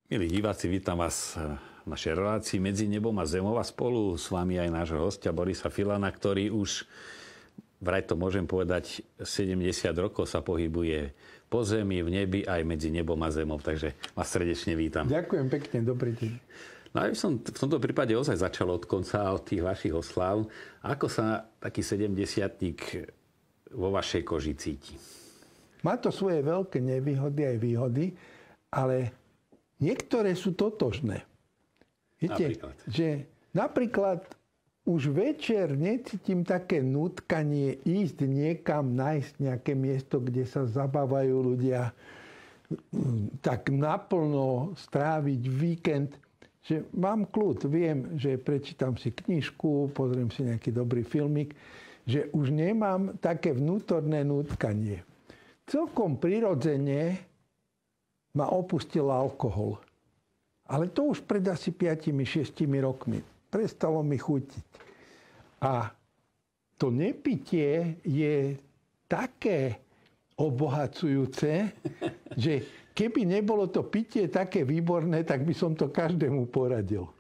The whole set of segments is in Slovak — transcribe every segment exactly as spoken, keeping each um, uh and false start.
Milí diváci, vítam vás v našej relácii Medzi nebom a zemou a spolu s vami aj nášho hostia Borisa Filana, ktorý už, vraj to môžem povedať, sedemdesiat rokov sa pohybuje po zemi, v nebi, aj medzi nebom a zemou. Takže vás srdečne vítam. Ďakujem pekne, dobrý deň. No ja by som v tomto prípade ozaj začal od konca, od tých vašich osláv. Ako sa taký sedemdesiatnik vo vašej koži cíti? Má to svoje veľké nevýhody aj výhody, ale niektoré sú totožné. Viete, napríklad. že napríklad už večer necítim také nutkanie ísť niekam, nájsť nejaké miesto, kde sa zabávajú ľudia, tak naplno stráviť víkend, že mám kľud, viem, že prečítam si knižku, pozriem si nejaký dobrý filmik, že už nemám také vnútorné nutkanie. Celkom prirodzene ma opustil alkohol. Ale to už pred asi piatimi šiestimi rokmi. Prestalo mi chutiť. A to nepitie je také obohacujúce, že keby nebolo to pitie také výborné, tak by som to každému poradil.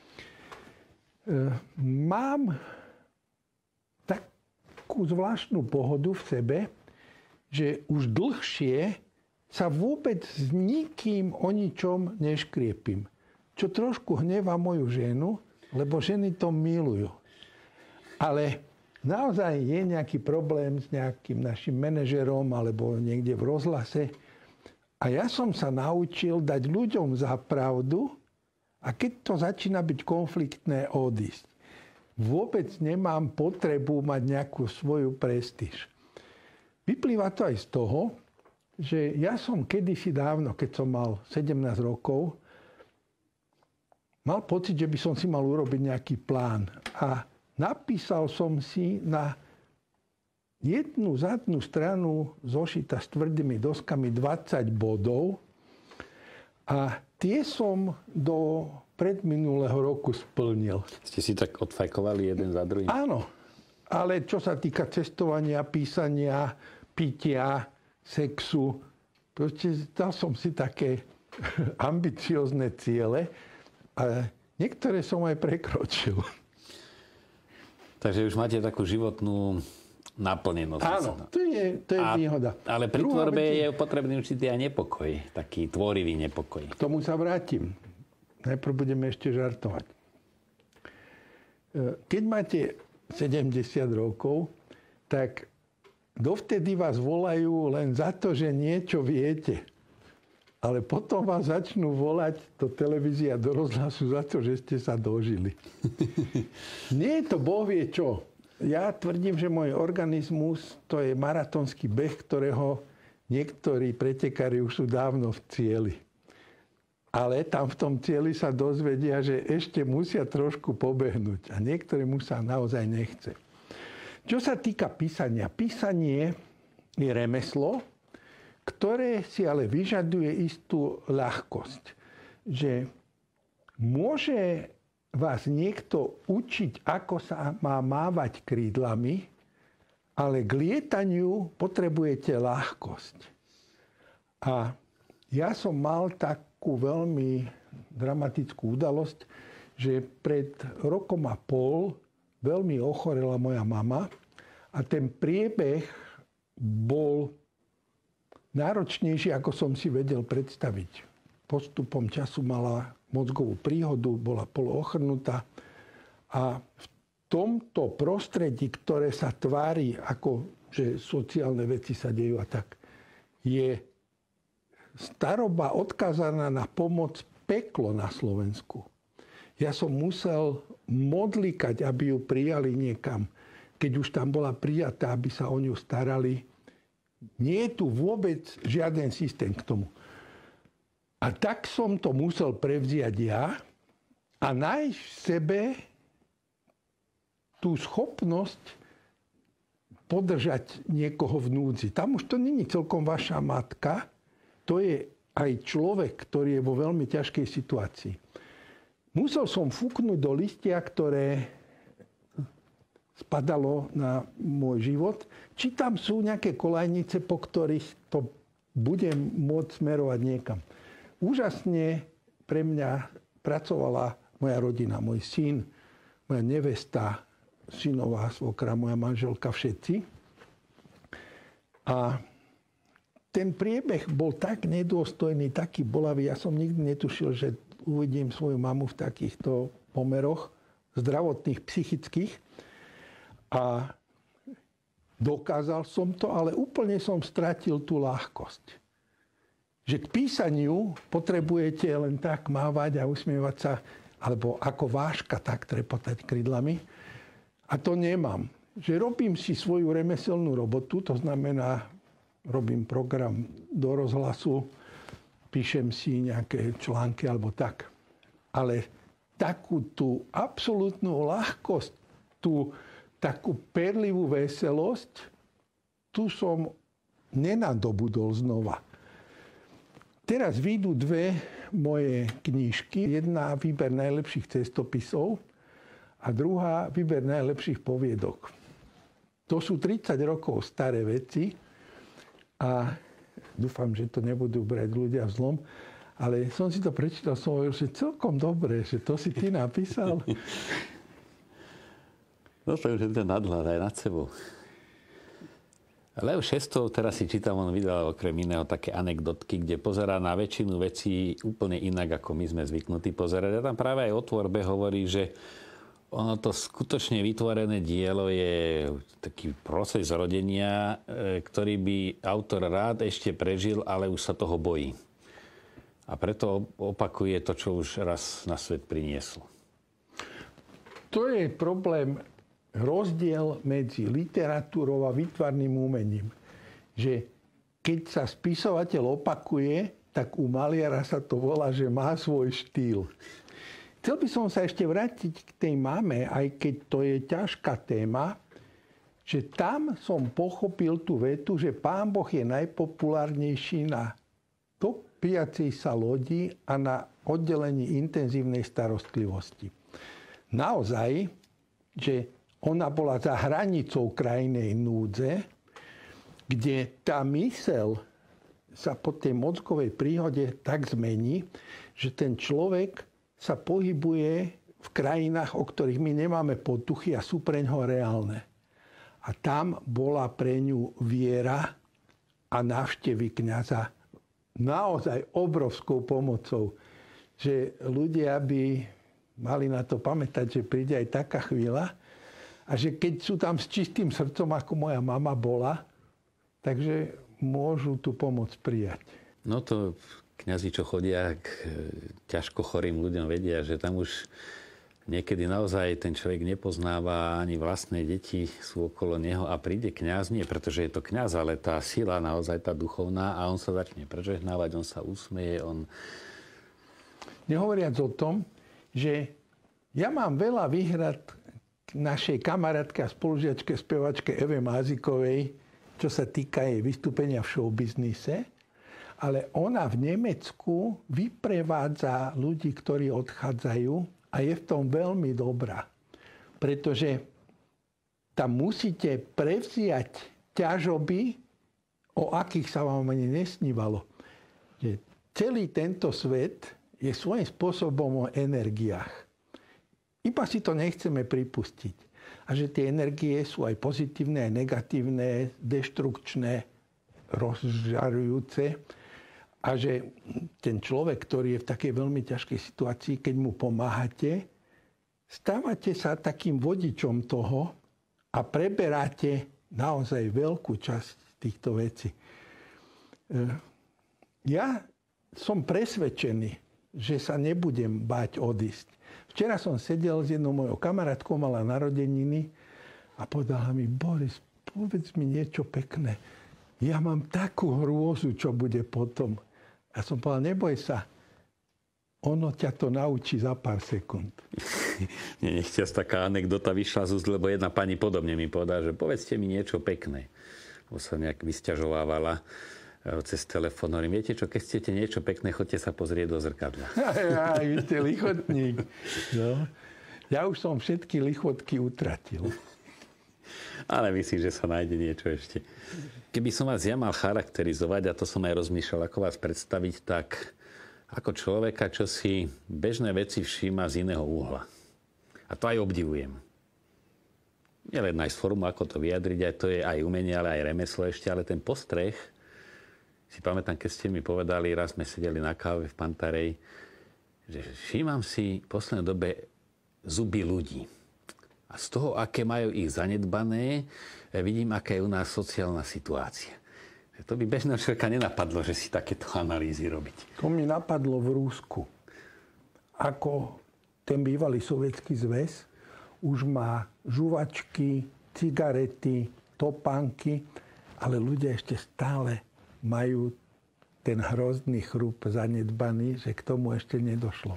Mám takú zvláštnu pohodu v sebe, že už dlhšie sa vôbec s nikým o ničom neškriepim. Čo trošku hnevá moju ženu, lebo ženy to milujú. Ale naozaj je nejaký problém s nejakým našim manažerom alebo niekde v rozhlase. A ja som sa naučil dať ľuďom za pravdu a keď to začína byť konfliktné, odísť. Vôbec nemám potrebu mať nejakú svoju prestíž. Vyplýva to aj z toho, že ja som kedysi dávno, keď som mal sedemnásť rokov, mal pocit, že by som si mal urobiť nejaký plán. A napísal som si na jednu zadnú stranu zošita s tvrdými doskami dvadsať bodov a tie som do predminulého roku splnil. Ste si tak odfajkovali jeden za druhým? Áno, ale čo sa týka cestovania, písania, pitia, sexu, proste dal som si také ambiciozne ciele a niektoré som aj prekročil. Takže už máte takú životnú naplnenosť. Áno, to je, to je a, výhoda. Ale pri Druhá tvorbe vec je potrebný určitý aj nepokoj, taký tvorivý nepokoj. K tomu sa vrátim. Najprv budeme ešte žartovať. Keď máte sedemdesiat rokov, tak dovtedy vás volajú len za to, že niečo viete. Ale potom vás začnú volať do televízie a do rozhlasu za to, že ste sa dožili. Nie je to Boh vie čo. Ja tvrdím, že môj organizmus to je maratónsky beh, ktorého niektorí pretekári už sú dávno v cieli. Ale tam v tom cieli sa dozvedia, že ešte musia trošku pobehnúť. A niektorému sa naozaj nechce. Čo sa týka písania. Písanie je remeslo, ktoré si ale vyžaduje istú ľahkosť. Že môže vás niekto učiť, ako sa má mávať krídlami, ale k lietaniu potrebujete ľahkosť. A ja som mal takú veľmi dramatickú udalosť, že pred rokom a pol veľmi ochorela moja mama a ten priebeh bol náročnejší, ako som si vedel predstaviť. Postupom času mala mozgovú príhodu, bola poloochrnutá a v tomto prostredí, ktoré sa tvári ako, že sociálne veci sa dejú a tak, je staroba odkázaná na pomoc peklo na Slovensku. Ja som musel modlikať, aby ju prijali niekam. Keď už tam bola prijatá, aby sa o ňu starali. Nie je tu vôbec žiaden systém k tomu. A tak som to musel prevziať ja a nájsť v sebe tú schopnosť podržať niekoho v núdzi. Tam už to není celkom vaša matka, to je aj človek, ktorý je vo veľmi ťažkej situácii. Musel som fúknuť do listia, ktoré spadalo na môj život. Či tam sú nejaké kolajnice, po ktorých to budem môcť smerovať niekam. Úžasne pre mňa pracovala moja rodina, môj syn, moja nevesta, synová svokra, moja manželka, všetci. A ten priebeh bol tak nedôstojný, taký bolavý. Ja som nikdy netušil, že uvidím svoju mamu v takýchto pomeroch zdravotných, psychických. A dokázal som to, ale úplne som stratil tú ľahkosť. Že k písaniu potrebujete len tak mávať a usmievať sa, alebo ako váška tak trepotať krydlami. A to nemám. Že robím si svoju remeselnú robotu, to znamená, robím program do rozhlasu, píšem si nejaké články alebo tak. Ale takú tú absolútnu ľahkosť, tú takú perlivú veselosť, tu som nenadobudol znova. Teraz vyjdú dve moje knižky. Jedna výber najlepších cestopisov a druhá výber najlepších poviedok. To sú tridsať rokov staré veci a dúfam, že to nebudú brať ľudia v zlom, ale som si to prečítal, som hovoril, že celkom dobre, že to si ty napísal. No to už je ten nadhľad aj nad sebou. Leo Šestov, teraz si čítam, on vydal okrem iného také anekdotky, kde pozerá na väčšinu vecí úplne inak, ako my sme zvyknutí pozerať. A tam práve aj o tvorbe hovorí, že ono to skutočne vytvorené dielo je taký proces rodenia, ktorý by autor rád ešte prežil, ale už sa toho bojí. A preto opakuje to, čo už raz na svet prinieslo. To je problém, rozdiel medzi literatúrou a výtvarným umením. Že keď sa spisovateľ opakuje, tak u maliara sa to volá, že má svoj štýl. Chcel by som sa ešte vrátiť k tej mame, aj keď to je ťažká téma, že tam som pochopil tú vetu, že Pán Boh je najpopulárnejší na topiacej sa lodi a na oddelení intenzívnej starostlivosti. Naozaj, že ona bola za hranicou krajnej núdze, kde tá myseľ sa po tej mozgovej príhode tak zmení, že ten človek sa pohybuje v krajinách, o ktorých my nemáme potuchy a sú preňho reálne. A tam bola pre ňu viera a návštevy kňaza naozaj obrovskou pomocou. Že ľudia by mali na to pamätať, že príde aj taká chvíľa, a že keď sú tam s čistým srdcom, ako moja mama bola, takže môžu tú pomoc prijať. No to kňazi, čo chodia k ťažko chorým ľuďom, vedia, že tam už niekedy naozaj ten človek nepoznáva, ani vlastné deti sú okolo neho a príde kňaz, nie pretože je to kňaz, ale tá sila naozaj tá duchovná a on sa začne prežehnávať, on sa usmeje, on... Nehovoriac o tom, že ja mám veľa výhrad našej kamarátke a spolužiačke spevačke Eve Mázikovej, čo sa týka jej vystúpenia v showbiznise, ale ona v Nemecku vyprevádza ľudí, ktorí odchádzajú a je v tom veľmi dobrá. Pretože tam musíte prevziať ťažoby, o akých sa vám ani nesnívalo. Že celý tento svet je svojím spôsobom o energiách. Iba si to nechceme pripustiť. A že tie energie sú aj pozitívne, aj negatívne, deštrukčné, rozžarujúce. A že ten človek, ktorý je v takej veľmi ťažkej situácii, keď mu pomáhate, stávate sa takým vodičom toho a preberáte naozaj veľkú časť týchto vecí. Ja som presvedčený, že sa nebudem báť odísť. Včera som sedel s jednou mojou kamarátkou, mala narodeniny a povedala mi: Boris, povedz mi niečo pekné. Ja mám takú hrôzu, čo bude potom. Ja som povedal: neboj sa, ono ťa to naučí za pár sekúnd. Nechťa taká anekdota vyšla z úst, lebo jedna pani podobne mi povedala, že povedzte mi niečo pekné. Lebo sa nejak vysťažovávala cez telefón. Hovorím: viete čo, keď chcete niečo pekné, choďte sa pozrieť do zrkadla. Aj, vy ste lichotník. No. Ja už som všetky lichotky utratil. Ale myslím, že sa nájde niečo ešte. Keby som vás ja mal charakterizovať, a to som aj rozmýšľal, ako vás predstaviť, tak ako človeka, čo si bežné veci všíma z iného uhla. A to aj obdivujem. Nielen nájsť formu, ako to vyjadriť, aj to je aj umenie, ale aj remeslo ešte, ale ten postreh, si pamätám, keď ste mi povedali, raz sme sedeli na káve v Pantarej, že všímam si v poslednej dobe zuby ľudí. A z toho, aké majú ich zanedbané, vidím, aká je u nás sociálna situácia. To by bežného človeka nenapadlo, že si takéto analýzy robiť. To mi napadlo v Rusku. Ako ten bývalý sovietský zväz už má žuvačky, cigarety, topánky, ale ľudia ešte stále majú ten hrozný chrup zanedbaný, že k tomu ešte nedošlo.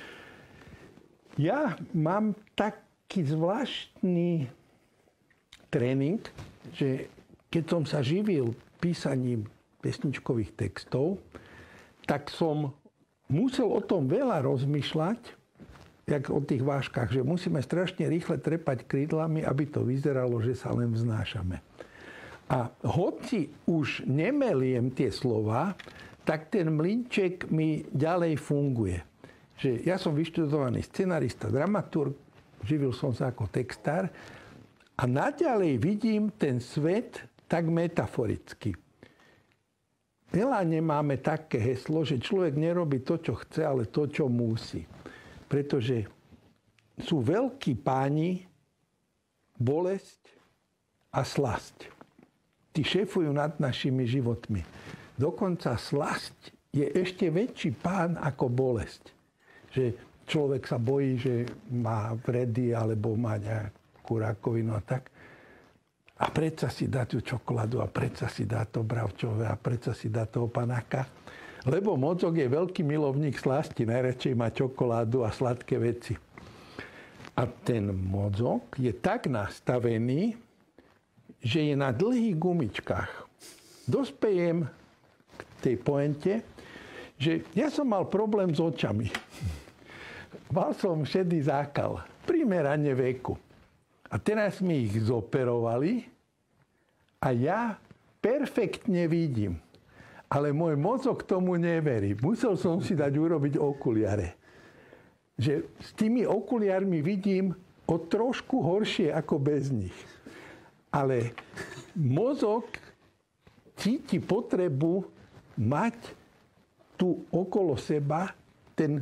Ja mám taký zvláštny tréning, že keď som sa živil písaním pesničkových textov, tak som musel o tom veľa rozmýšľať, jak o tých váškach, že musíme strašne rýchle trepať krídlami, aby to vyzeralo, že sa len vznášame. A hoci už nemeliem tie slova, tak ten mlynček mi ďalej funguje. Že ja som vyštudovaný scenarista, dramaturg, živil som sa ako textár a naďalej vidím ten svet tak metaforicky. Veľa nemáme také heslo, že človek nerobí to, čo chce, ale to, čo musí. Pretože sú veľkí páni bolesť a slasť. Tí šéfujú nad našimi životmi. Dokonca slasť je ešte väčší pán ako bolesť. Že človek sa bojí, že má vredy alebo má nejakú rakovinu a tak. A predsa si dá tú čokoládu a predsa si dá to bravčové a predsa si dá toho panáka. Lebo mozog je veľký milovník slasti. Najradšej má čokoládu a sladké veci. A ten mozog je tak nastavený, že je na dlhých gumičkách. Dospejem k tej pointe, že ja som mal problém s očami. Mal som šedý zákal. Primerane veku. A teraz mi ich zoperovali a ja perfektne vidím. Ale môj mozog tomu neverí. Musel som si dať urobiť okuliare. Že s tými okuliarmi vidím o trošku horšie ako bez nich. Ale mozog cíti potrebu mať tu okolo seba ten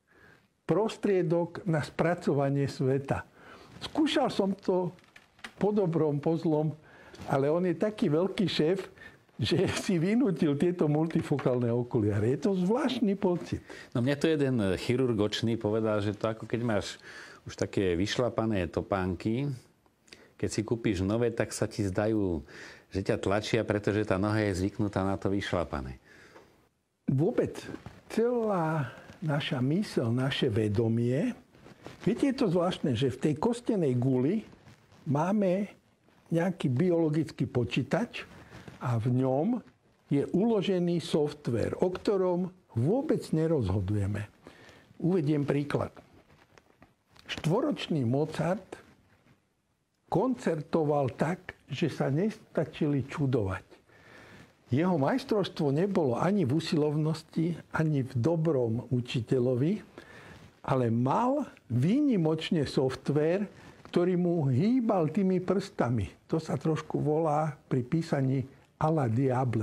prostriedok na spracovanie sveta. Skúšal som to po dobrom, po zlom, ale on je taký veľký šéf, že si vynútil tieto multifokálne okuliare. Je to zvláštny pocit. No mne to jeden chirurg očný povedal, že to ako keď máš už také vyšlapané topánky, keď si kúpiš nové, tak sa ti zdajú, že ťa tlačia, pretože tá noha je zvyknutá na to vyšlapané. Vôbec celá naša myseľ, naše vedomie, viete, je to zvláštne, že v tej kostenej guli máme nejaký biologický počítač a v ňom je uložený softvér, o ktorom vôbec nerozhodujeme. Uvediem príklad. Štvoročný Mozart koncertoval tak, že sa nestačili čudovať. Jeho majstrovstvo nebolo ani v usilovnosti, ani v dobrom učiteľovi, ale mal výnimočne softvér, ktorý mu hýbal tými prstami. To sa trošku volá pri písaní a la diable.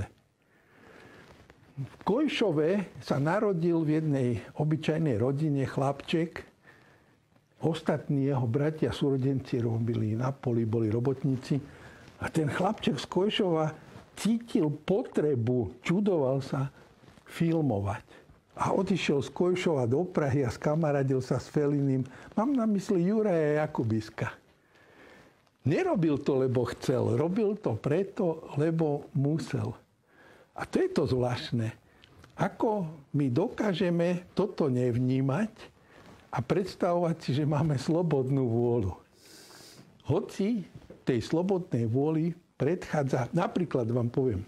V Kojšove sa narodil v jednej obyčajnej rodine chlapček. Ostatní jeho bratia súrodenci robili na poli, boli robotníci. A ten chlapček z Kojšova cítil potrebu, čudoval sa, filmovať. A odišiel z Kojšova do Prahy a skamaradil sa s Felinim. Mám na mysli Juraja Jakubiska. Nerobil to, lebo chcel. Robil to preto, lebo musel. A to je to zvláštne. Ako my dokážeme toto nevnímať a predstavovať si, že máme slobodnú vôľu. Hoci tej slobodnej vôli predchádza, napríklad vám poviem,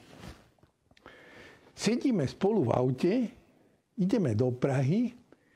sedíme spolu v aute, ideme do Prahy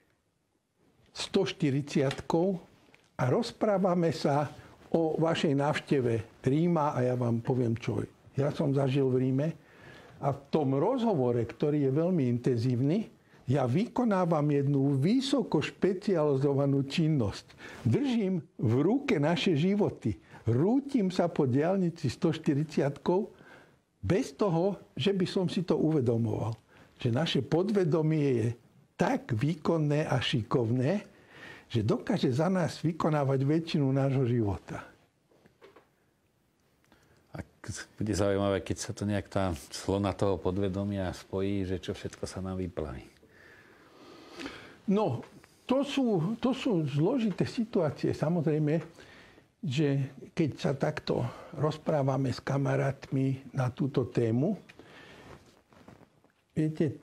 stoštyridsiatkou a rozprávame sa o vašej návšteve Ríma a ja vám poviem, čo ja som zažil v Ríme. A v tom rozhovore, ktorý je veľmi intenzívny, Ja vykonávam jednu vysoko špecializovanú činnosť. Držím v ruke naše životy. Rútim sa po diaľnici stoštyridsiatkou bez toho, že by som si to uvedomoval. Že naše podvedomie je tak výkonné a šikovné, že dokáže za nás vykonávať väčšinu nášho života. A bude zaujímavé, keď sa to nejak tá clona toho podvedomia spojí, že čo všetko sa nám vyplaví. No, to sú, to sú zložité situácie. Samozrejme, že keď sa takto rozprávame s kamarátmi na túto tému, viete,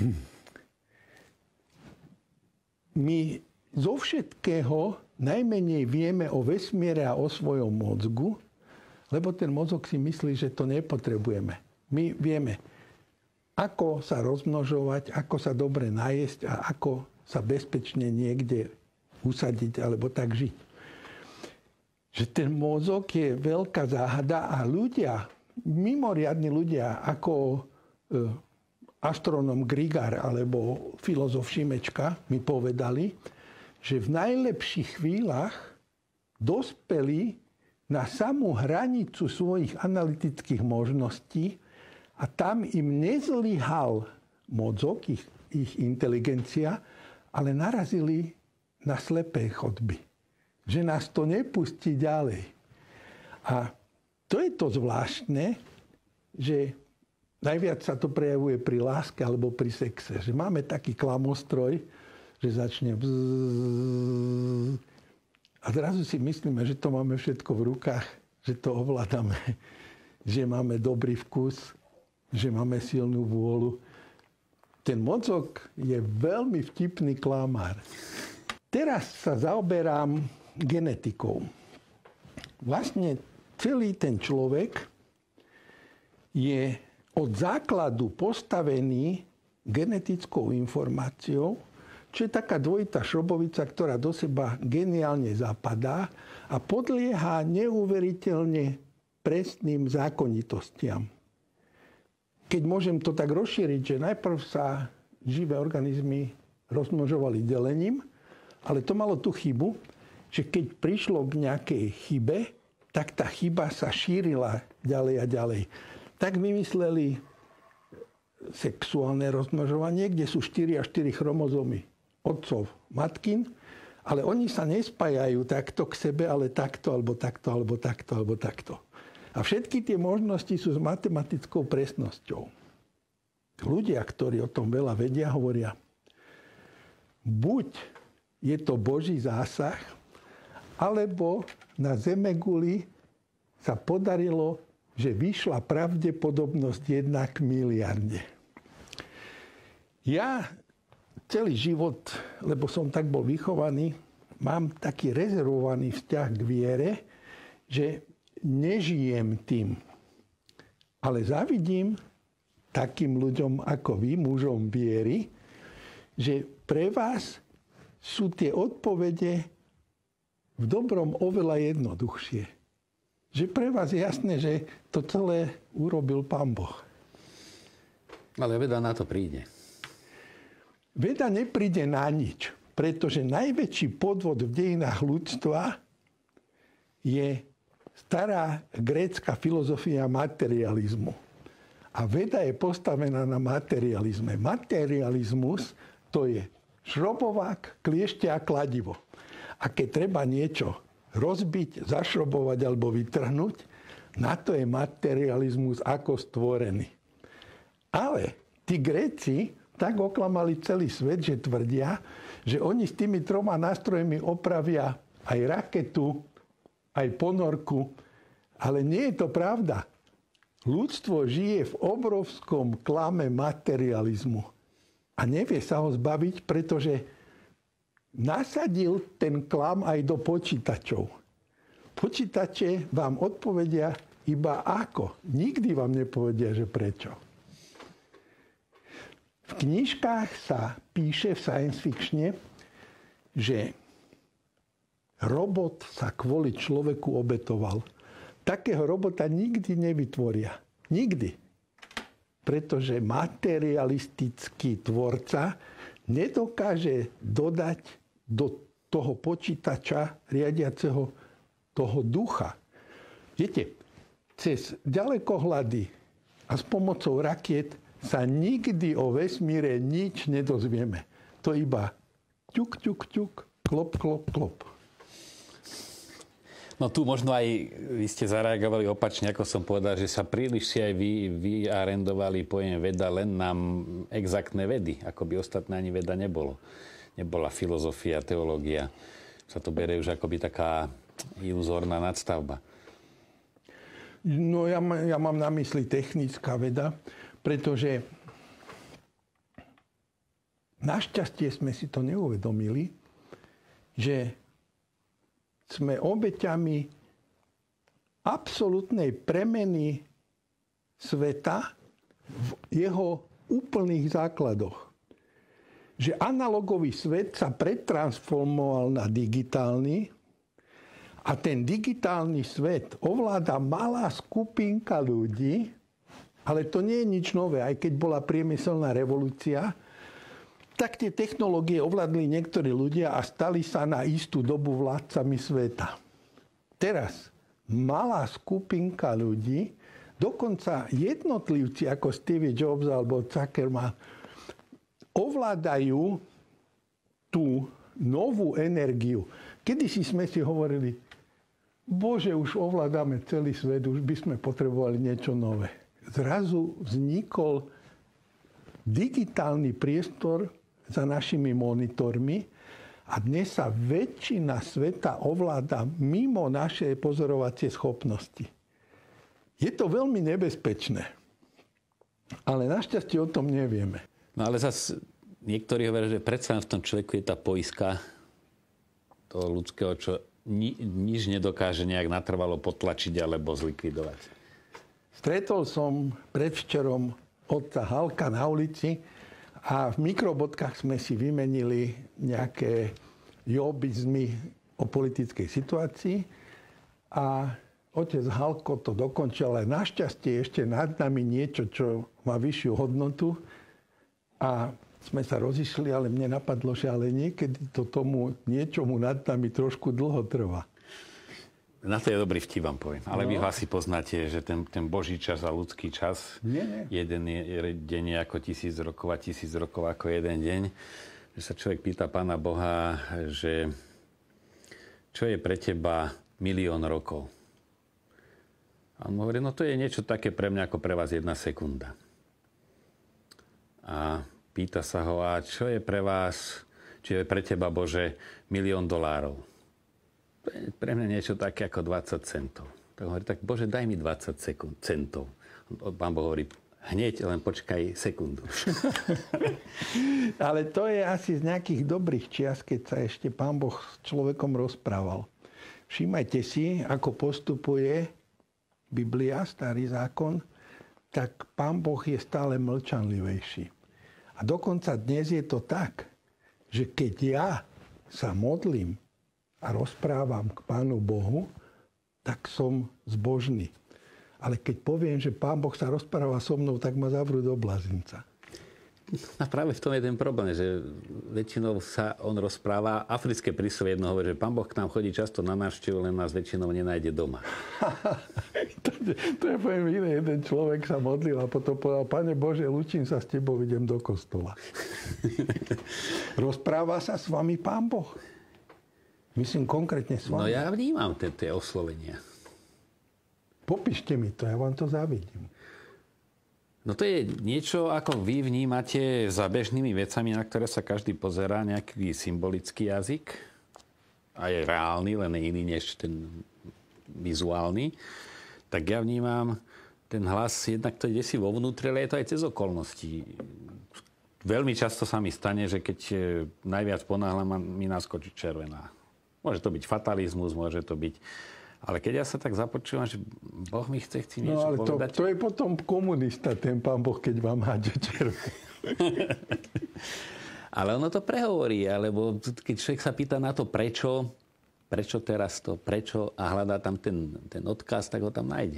my zo všetkého najmenej vieme o vesmíre a o svojom mozgu, lebo ten mozog si myslí, že to nepotrebujeme. My vieme, ako sa rozmnožovať, ako sa dobre najesť a ako sa bezpečne niekde usadiť alebo tak žiť. Že ten mozog je veľká záhada a ľudia, mimoriadni ľudia ako astronom Grigar alebo filozof Šimečka mi povedali, že v najlepších chvíľach dospeli na samú hranicu svojich analytických možností a tam im nezlyhal mozog, ich, ich inteligencia, ale narazili na slepé chodby. Že nás to nepustí ďalej. A to je to zvláštne, že najviac sa to prejavuje pri láske alebo pri sexe. Že máme taký klamostroj, že začne bzzz, a zrazu si myslíme, že to máme všetko v rukách, že to ovládame, že máme dobrý vkus, že máme silnú vôľu. Ten mozog je veľmi vtipný klamár. Teraz sa zaoberám genetikou. Vlastne celý ten človek je od základu postavený genetickou informáciou, čo je taká dvojitá šrobovica, ktorá do seba geniálne zapadá a podlieha neuveriteľne presným zákonitostiam. Keď môžem to tak rozšíriť, že najprv sa živé organizmy rozmnožovali delením, ale to malo tú chybu, že keď prišlo k nejakej chybe, tak tá chyba sa šírila ďalej a ďalej. Tak vymysleli sexuálne rozmnožovanie, kde sú štyri a štyri chromozómy otcov, matkin, ale oni sa nespájajú takto k sebe, ale takto, alebo takto, alebo takto, alebo takto. A všetky tie možnosti sú s matematickou presnosťou. Ľudia, ktorí o tom veľa vedia, hovoria, buď je to Boží zásah, alebo na Zemeguli sa podarilo, že vyšla pravdepodobnosť jedna k miliarde. Ja celý život, lebo som tak bol vychovaný, mám taký rezervovaný vzťah k viere, že nežijem tým. Ale závidím takým ľuďom ako vy, mužom viery, že pre vás sú tie odpovede v dobrom oveľa jednoduchšie. Že pre vás je jasné, že to celé urobil Pán Boh. Ale veda na to príde. Veda nepríde na nič, pretože najväčší podvod v dejinách ľudstva je stará grécka filozofia materializmu. A veda je postavená na materializme. Materializmus to je šrobovák, kliešte a kladivo. A keď treba niečo rozbiť, zašrobovať alebo vytrhnúť, na to je materializmus ako stvorený. Ale tí Gréci tak oklamali celý svet, že tvrdia, že oni s tými troma nástrojmi opravia aj raketu, aj ponorku. Ale nie je to pravda. Ľudstvo žije v obrovskom klame materializmu. A nevie sa ho zbaviť, pretože nasadil ten klam aj do počítačov. Počítače vám odpovedia iba ako. Nikdy vám nepovedia, že prečo. V knižkách sa píše v science fictione, že robot sa kvôli človeku obetoval. Takého robota nikdy nevytvoria. Nikdy. Pretože materialistický tvorca nedokáže dodať do toho počítača riadiaceho toho ducha. Viete, cez ďalekohľady a s pomocou rakiet sa nikdy o vesmíre nič nedozvieme. To iba ťuk, ťuk, ťuk, klop, klop, klop. No tu možno aj vy ste zareagovali opačne, ako som povedal, že sa príliš si aj vy vyarendovali pojem veda len nám exaktné vedy, ako by ostatné ani veda nebolo. Nebola filozofia, teológia. Sa to berie už akoby taká iluzórna nadstavba. No ja, ja mám na mysli technická veda, pretože našťastie sme si to neuvedomili, že sme obeťami absolútnej premeny sveta v jeho úplných základoch. Že analogový svet sa pretransformoval na digitálny a ten digitálny svet ovláda malá skupinka ľudí, ale to nie je nič nové. Aj keď bola priemyselná revolúcia, tak tie technológie ovládli niektorí ľudia a stali sa na istú dobu vládcami sveta. Teraz malá skupinka ľudí, dokonca jednotlivci ako Steve Jobs alebo Zuckerman, ovládajú tú novú energiu. Kedysi sme si hovorili, Bože, už ovládame celý svet, už by sme potrebovali niečo nové. Zrazu vznikol digitálny priestor za našimi monitormi a dnes sa väčšina sveta ovláda mimo naše pozorovacie schopnosti. Je to veľmi nebezpečné, ale našťastie o tom nevieme. No ale zase niektorí hovoria, že predsa v tom človeku je tá poiska toho ľudského, čo ni, nič nedokáže nejak natrvalo potlačiť alebo zlikvidovať. Stretol som predvčerom otca Halka na ulici a v mikrobodkách sme si vymenili nejaké jobizmy o politickej situácii a otec Halko to dokončil, ale našťastie ešte nad nami niečo, čo má vyššiu hodnotu a sme sa rozišli, ale mne napadlo, že ale niekedy to tomu niečomu nad nami trošku dlho trvá. Na to je dobrý vtip, vám poviem. Ale no. Vy ho asi poznáte, že ten, ten Boží čas a ľudský čas, nie, nie. jeden je, deň je ako tisíc rokov a tisíc rokov ako jeden deň. Že sa človek pýta Pána Boha, že čo je pre teba milión rokov? A on hovorí, no to je niečo také pre mňa ako pre vás jedna sekunda. A pýta sa ho, a čo je pre vás, čo je pre teba, Bože, milión dolárov? Pre mňa niečo také ako dvadsať centov. Tak hovorí, tak Bože, daj mi dvadsať sekund, centov. Pán Boh hovorí, hneď, len počkaj sekundu. Ale to je asi z nejakých dobrých čias, keď sa ešte Pán Boh s človekom rozprával. Všímajte si, ako postupuje Biblia, Starý zákon, tak Pán Boh je stále mlčanlivejší. A dokonca dnes je to tak, že keď ja sa modlím a rozprávam k Pánu Bohu, tak som zbožný. Ale keď poviem, že Pán Boh sa rozpráva so mnou, tak ma zavrú do blázinca. A práve v tom je ten problém, že väčšinou sa on rozpráva. Africké príslovie jedno hovorí, že Pán Boh k nám chodí často na návštevu, len nás väčšinou nenájde doma. to, to je poviem iné. Jeden človek sa modlil a potom povedal, Pane Bože, lúčim sa s tebou, idem do kostola. Rozpráva sa s vami Pán Boh? Myslím konkrétne s vami. No ja vnímam tie oslovenia. Popíšte mi to, ja vám to závidím. No to je niečo, ako vy vnímate za bežnými vecami, na ktoré sa každý pozerá, nejaký symbolický jazyk. A je reálny, len iný než ten vizuálny. Tak ja vnímam ten hlas, jednak to ide si vo vnútri, ale je to aj cez okolnosti. Veľmi často sa mi stane, že keď najviac ponáhľam, mi naskočí červená. Môže to byť fatalizmus, môže to byť... Ale keď ja sa tak započúvam, že Boh mi chce, chce niečo no, ale povedať... To, to je potom komunista, ten Pán Boh, keď vám hádže červená. Ale ono to prehovorí, alebo keď človek sa pýta na to, prečo, prečo teraz to, prečo a hľadá tam ten, ten odkaz, tak ho tam nájde.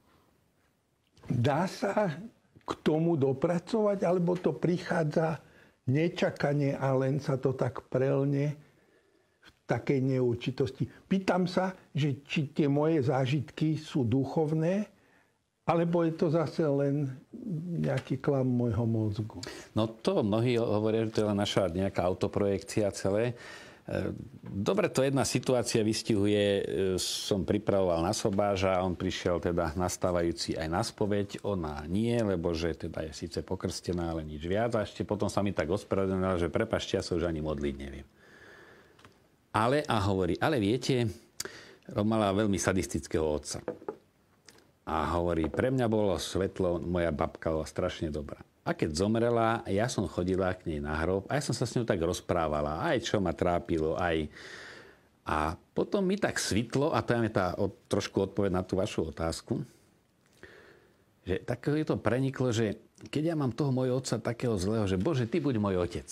Dá sa k tomu dopracovať, alebo to prichádza nečakane a len sa to tak prelne v takej neurčitosti. Pýtam sa, že či tie moje zážitky sú duchovné, alebo je to zase len nejaký klam môjho mozgu. No to mnohí hovoria, že to je len naša nejaká autoprojekcia celé. Dobre, to jedna situácia vystihuje, som pripravoval na sobáža, on prišiel teda nastávajúci aj na spoveď, ona nie, lebo že teda je síce pokrstená, ale nič viac. A ešte potom sa mi tak ospravedlnila, že prepáčte, ja sa už ani modliť neviem. Ale, a hovorí, ale viete, mala veľmi sadistického otca. A hovorí, pre mňa bolo svetlo, moja babka bola strašne dobrá. A keď zomrela, ja som chodila k nej na hrob a ja som sa s ňou tak rozprávala, aj čo ma trápilo, aj... A potom mi tak svitlo, a to je tá o, trošku odpoveď na tú vašu otázku, že tak je to preniklo, že keď ja mám toho môjho otca takého zlého, že Bože, ty buď môj otec.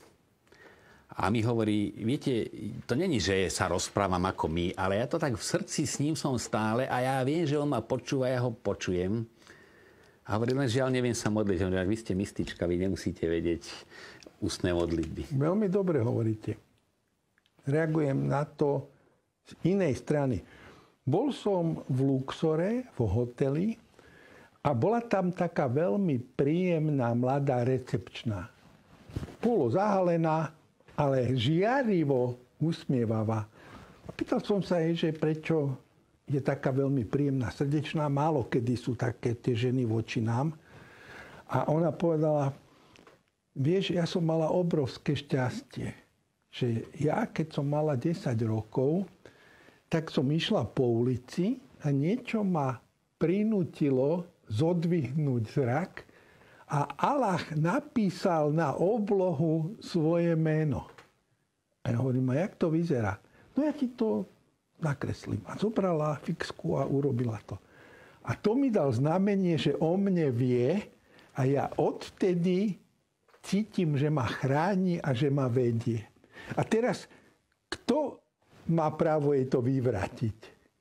A mi hovorí, viete, to není, že sa rozprávam ako my, ale ja to tak v srdci s ním som stále a ja viem, že on ma počúva, ja ho počujem. A hovorí, len žiaľ, neviem sa modliť. Hovorí, vy ste mystička, vy nemusíte vedieť ústne modlitby. Veľmi dobre hovoríte. Reagujem na to z inej strany. Bol som v Luxore, v hoteli, a bola tam taká veľmi príjemná mladá recepčná. Polo zahalená, ale žiarivo usmievavá. A pýtal som sa jej, že prečo je taká veľmi príjemná, srdečná. Málo kedy sú také tie ženy voči nám. A ona povedala, vieš, ja som mala obrovské šťastie, že ja, keď som mala desať rokov, tak som išla po ulici a niečo ma prinútilo zodvihnúť zrak a Allah napísal na oblohu svoje meno. A ja hovorím, a jak to vyzerá? No ja ti to nakreslím. A zobrala fixku a urobila to. A to mi dal znamenie, že o mne vie a ja odtedy cítim, že ma chráni a že ma vedie. A teraz, kto má právo jej to vyvrátiť?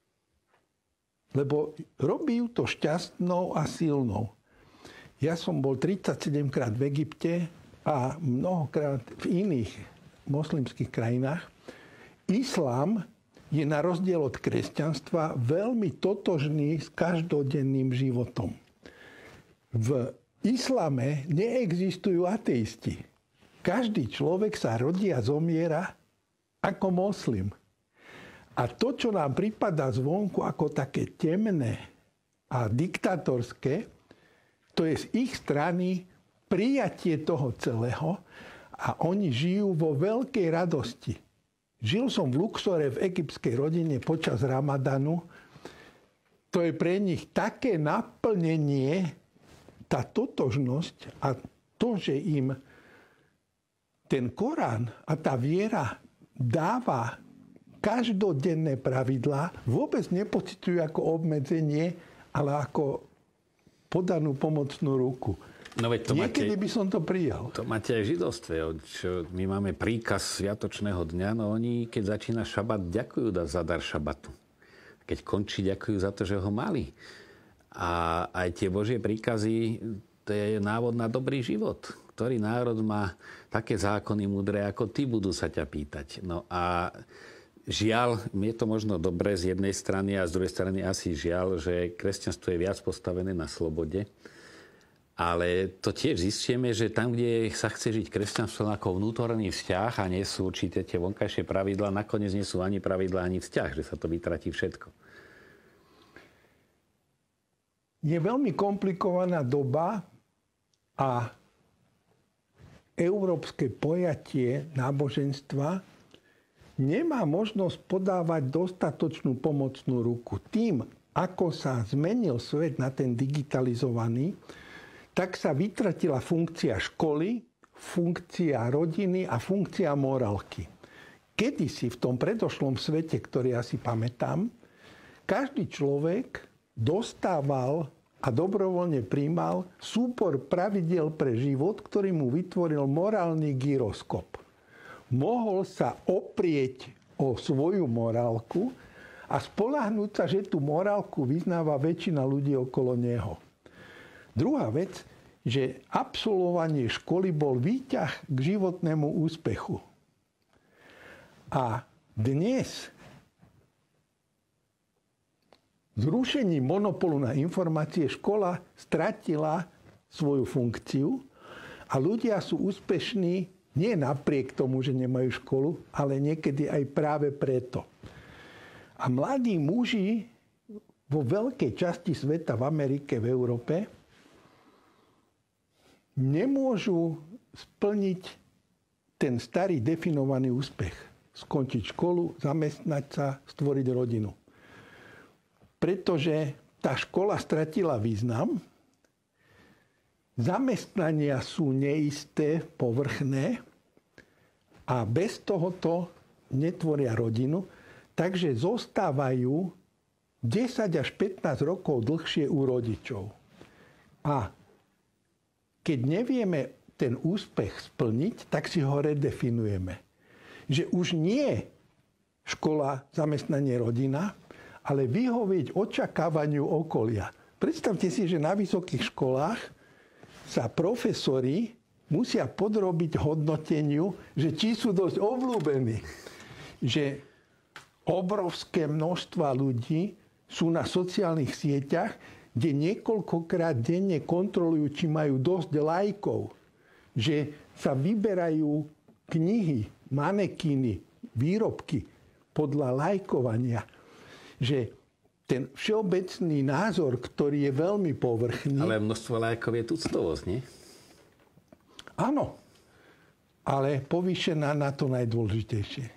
Lebo robí ju to šťastnou a silnou. Ja som bol tridsaťsedem krát v Egypte a mnohokrát v iných moslimských krajinách. Islám je na rozdiel od kresťanstva veľmi totožný s každodenným životom. V islame neexistujú ateisti. Každý človek sa rodí a zomiera ako moslim. A to, čo nám pripadá zvonku ako také temné a diktatorské, to je z ich strany prijatie toho celého a oni žijú vo veľkej radosti. Žil som v Luxore v egyptskej rodine počas Ramadanu. To je pre nich také naplnenie, tá totožnosť a to, že im ten Korán a tá viera dáva každodenné pravidlá, vôbec nepociťujú ako obmedzenie, ale ako podanú pomocnú ruku. No veď to Niekedy máte, by som to prijal. To máte aj v židovstve. Čo my máme príkaz sviatočného dňa, no oni, keď začína šabat, ďakujú za dar šabatu. Keď končí, ďakujú za to, že ho mali. A aj tie Božie príkazy, to je návod na dobrý život. Ktorý národ má také zákony múdre, ako ty, budú sa ťa pýtať. No a žiaľ, je to možno dobré z jednej strany a z druhej strany asi žiaľ, že kresťanstvo je viac postavené na slobode. Ale to tiež zistíme, že tam, kde sa chce žiť kresťanstvo ako vnútorný vzťah a nie sú určité tie vonkajšie pravidlá, nakoniec nie sú ani pravidlá, ani vzťah, že sa to vytratí všetko. Je veľmi komplikovaná doba a európske pojatie náboženstva nemá možnosť podávať dostatočnú pomocnú ruku. Tým, ako sa zmenil svet na ten digitalizovaný, tak sa vytratila funkcia školy, funkcia rodiny a funkcia morálky. Kedysi v tom predošlom svete, ktorý ja si pamätám, každý človek dostával a dobrovoľne prijímal súbor pravidiel pre život, ktorý mu vytvoril morálny gyroskop. Mohol sa oprieť o svoju morálku a spoľahnúť sa, že tú morálku vyznáva väčšina ľudí okolo neho. Druhá vec že absolvovanie školy bol výťah k životnému úspechu. A dnes zrušením monopolu na informácie škola stratila svoju funkciu a ľudia sú úspešní nie napriek tomu, že nemajú školu, ale niekedy aj práve preto. A mladí muži vo veľkej časti sveta, v Amerike, v Európe, nemôžu splniť ten starý definovaný úspech. Skončiť školu, zamestnať sa, stvoriť rodinu. Pretože tá škola stratila význam, zamestnania sú neisté, povrchné a bez tohoto netvoria rodinu, takže zostávajú desať až pätnásť rokov dlhšie u rodičov. A keď nevieme ten úspech splniť, tak si ho redefinujeme. Že už nie škola, zamestnanie, rodina, ale vyhovieť očakávaniu okolia. Predstavte si, že na vysokých školách sa profesori musia podrobiť hodnoteniu, že či sú dosť obľúbení. Že obrovské množstva ľudí sú na sociálnych sieťach, kde niekoľkokrát denne kontrolujú, či majú dosť lajkov. Že sa vyberajú knihy, manekíny, výrobky podľa lajkovania. Že ten všeobecný názor, ktorý je veľmi povrchný... Ale množstvo lajkov je tuctovosť, nie? Áno. Ale povýšená na to najdôležitejšie.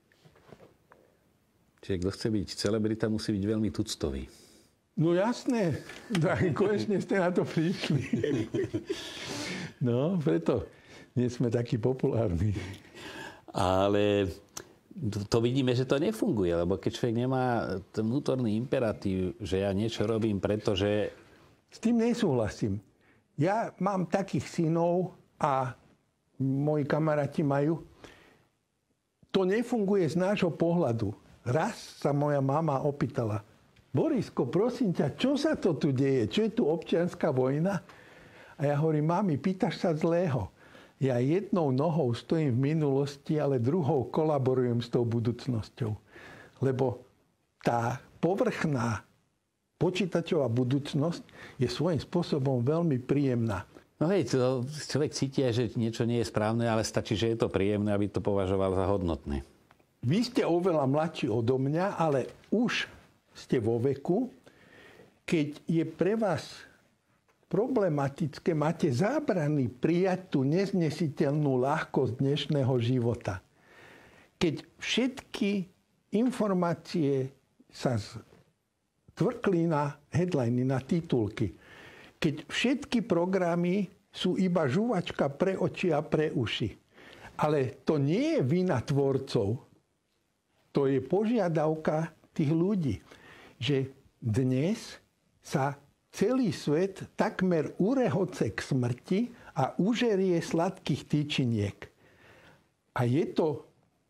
Čiže kto chce byť celebrita, musí byť veľmi tuctový. No jasné. Konečne ste na to prišli. No, preto nie sme takí populárni. Ale... to vidíme, že to nefunguje, lebo keď človek nemá ten vnútorný imperatív, že ja niečo robím, pretože... S tým nesúhlasím. Ja mám takých synov a moji kamaráti majú. To nefunguje z nášho pohľadu. Raz sa moja mama opýtala: Borisko, prosím ťa, čo sa to tu deje? Čo je tu občianská vojna? A ja hovorím: mami, pýtaš sa zlého. Ja jednou nohou stojím v minulosti, ale druhou kolaborujem s tou budúcnosťou. Lebo tá povrchná počítačová budúcnosť je svojím spôsobom veľmi príjemná. No hej, to človek cíti, že niečo nie je správne, ale stačí, že je to príjemné, aby to považoval za hodnotné. Vy ste oveľa mladší odo mňa, ale už ste vo veku, keď je pre vás problematické, máte zábrany prijať tú neznesiteľnú ľahkosť dnešného života. Keď všetky informácie sa tvrkli na headliny, na titulky, keď všetky programy sú iba žuvačka pre oči a pre uši. Ale to nie je vina tvorcov. To je požiadavka tých ľudí, že dnes sa celý svet takmer urehoce k smrti a užerie sladkých tyčiniek. A je to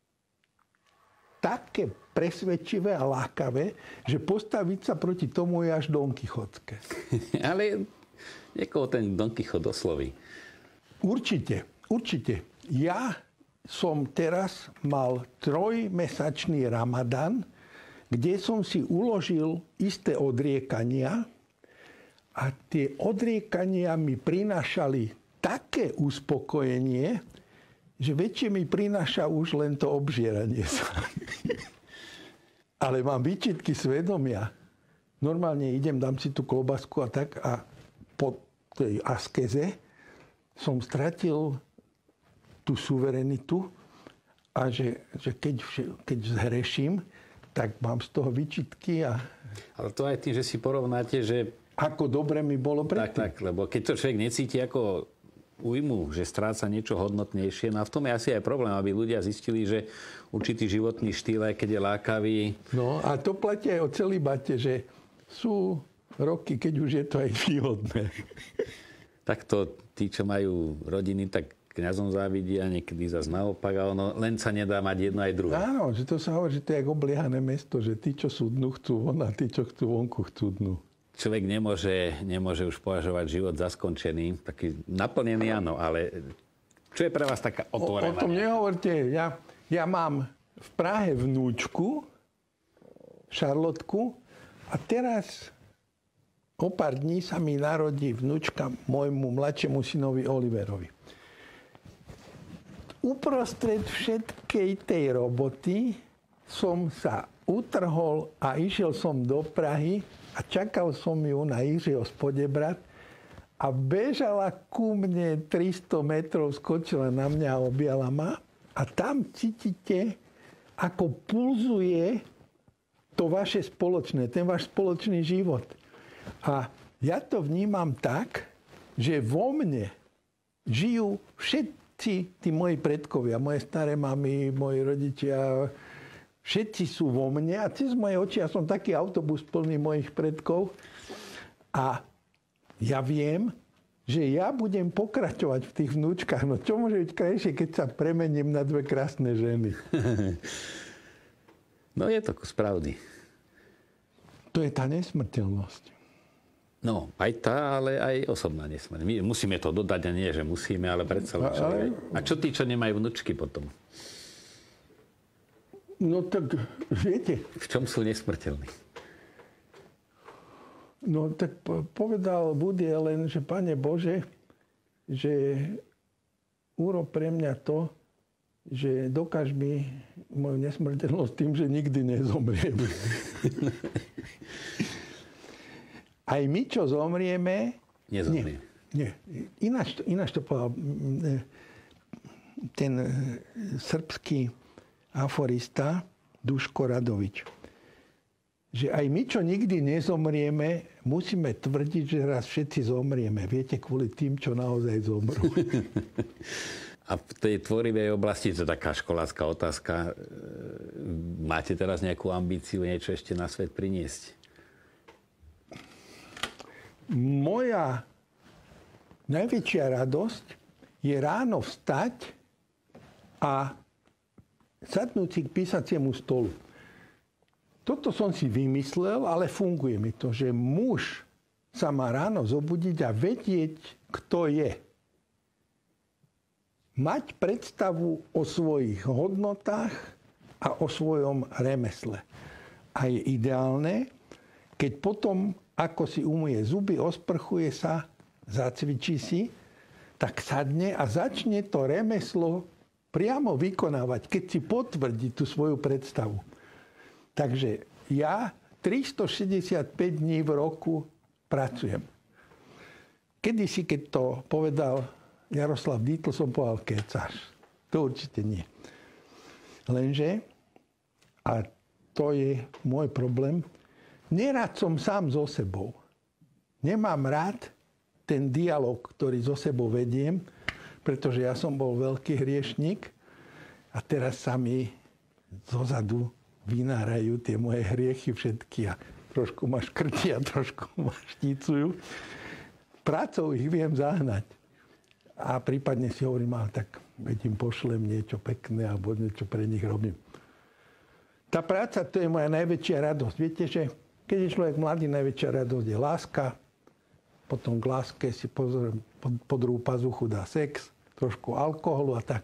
také presvedčivé a lákavé, že postaviť sa proti tomu je až Don Kichotské. Ale niekoho ten Don Kichot osloví. Určite, určite. Ja som teraz mal trojmesačný ramadán, kde som si uložil isté odriekania, a tie odriekania mi prinášali také uspokojenie, že väčšie mi prináša už len to obžieranie sa. Ale mám výčitky svedomia. Normálne idem, dám si tú klobásku a tak a po tej askeze som stratil tú suverenitu a že, že keď, keď zhreším, tak mám z toho výčitky. A... Ale to aj tým, že si porovnáte, že ako dobre mi bolo predtým. Tak, tak, lebo keď to človek necíti ako újmu, že stráca niečo hodnotnejšie, no a v tom je asi aj problém, aby ľudia zistili, že určitý životný štýl, aj keď je lákavý... No a to platí aj o celibate, že sú roky, keď už je to aj výhodné. Takto tí, čo majú rodiny, tak kňazom závidia, niekedy zase naopak, a ono len sa nedá mať jedno aj druhé. Áno, že to sa hovorí, že to je jak obliehané mesto, že tí, čo sú dnu, chcú von a tí, čo chcú vonku, chcú dnu. človek nemôže, nemôže už považovať život za skončený. Taký naplnený, áno, ale čo je pre vás taká otvorená? O, o tom nehovorte. Ja, ja mám v Prahe vnúčku, Šarlotku, a teraz o pár dní sa mi narodí vnúčka môjmu mladšiemu synovi Oliverovi. Uprostred všetkej tej roboty som sa utrhol a išiel som do Prahy a čakal som ju na Jiřího Spodebrat a bežala ku mne tristo metrov, skočila na mňa a objala ma a tam cítite, ako pulzuje to vaše spoločné, ten váš spoločný život. A ja to vnímam tak, že vo mne žijú všetci tí moji predkovia, moje staré mamy, moji rodičia, všetci sú vo mne a cez moje oči, ja som taký autobus plný mojich predkov a ja viem, že ja budem pokračovať v tých vnúčkach. No čo môže byť krajšie, keď sa premením na dve krásne ženy? No je to kus pravdy. To je tá nesmrteľnosť. No, aj tá, ale aj osobná nesmrť. My musíme to dodať a nie, že musíme, ale predsa len človek. A čo tí, čo nemajú vnúčky potom? No tak, viete... V čom sú nesmrteľní? No tak povedal Woody Allen, že Pane Bože, že urob pre mňa to, že dokáž mi moju nesmrteľnosť tým, že nikdy nezomriem. Aj my, čo zomrieme... Nezomrieme. Nie, nie. Ináč, ináč to povedal ten srbský aforista Duško Radovič. Že aj my, čo nikdy nezomrieme, musíme tvrdiť, že raz všetci zomrieme. Viete, kvôli tým, čo naozaj zomrú. A v tej tvorivej oblasti, to je taká školácka otázka, máte teraz nejakú ambíciu niečo ešte na svet priniesť? Moja najväčšia radosť je ráno vstať a sadnúť si k písaciemu stolu. Toto som si vymyslel, ale funguje mi to, že muž sa má ráno zobudiť a vedieť, kto je. Mať predstavu o svojich hodnotách a o svojom remesle. A je ideálne, keď potom, ako si umyje zuby, osprchuje sa, zacvičí si, tak sadne a začne to remeslo priamo vykonávať, keď si potvrdí tú svoju predstavu. Takže ja tristošesťdesiatpäť dní v roku pracujem. Kedysi, keď to povedal Jaroslav Dietl, som povedal, kecáš. To určite nie. Lenže, a to je môj problém, nerad som sám so sebou. Nemám rád ten dialog, ktorý so sebou vediem, pretože ja som bol veľký hriešnik a teraz sa mi zozadu vynárajú tie moje hriechy všetky a trošku ma škrtia, trošku ma šticujú. Prácou ich viem zahnať. A prípadne si hovorím, ale tak veď im pošlem niečo pekné alebo niečo pre nich robím. Tá práca, to je moja najväčšia radosť. Viete, že keď je človek mladý, najväčšia radosť je láska, potom k láske si pozor, pod, pod druhú pazuchu dá sex, trošku alkoholu a tak.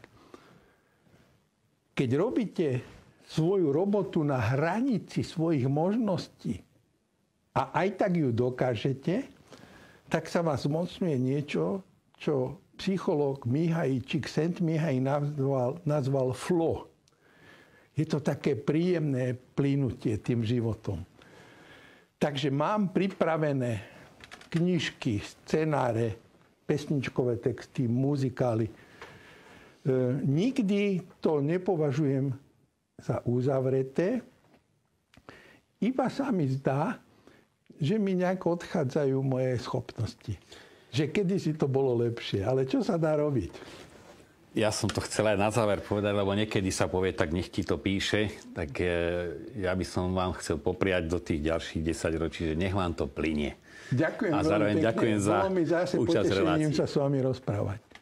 Keď robíte svoju robotu na hranici svojich možností a aj tak ju dokážete, tak sa vás zmocňuje niečo, čo psychológ Mihaj Csikszentmihalyi nazval, nazval flow. Je to také príjemné plynutie tým životom. Takže mám pripravené knižky, scenáre, pesničkové texty, muzikály. E, nikdy to nepovažujem za uzavreté. Iba sa mi zdá, že mi nejako odchádzajú moje schopnosti. Že kedysi to bolo lepšie. Ale čo sa dá robiť? Ja som to chcel aj na záver povedať, lebo niekedy sa povie, tak nech ti to píše. Tak e, ja by som vám chcel popriať do tých ďalších desaťročí, že nech vám to plynie. Ďakujem a zároveň veľmi pekne. ďakujem za Bolo mi zase účasť v relácii. potešením sa s vami rozprávať.